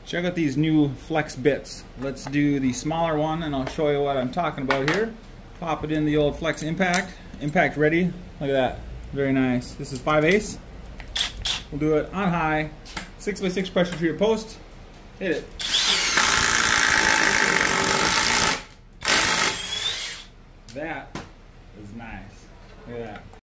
Check out these new flex bits. Let's do the smaller one and I'll show you what I'm talking about here. Pop it in the old flex impact. Impact ready. Look at that. Very nice. This is 5/8. We'll do it on high. 6x6 pressure treated post. Hit it. That is nice. Look at that.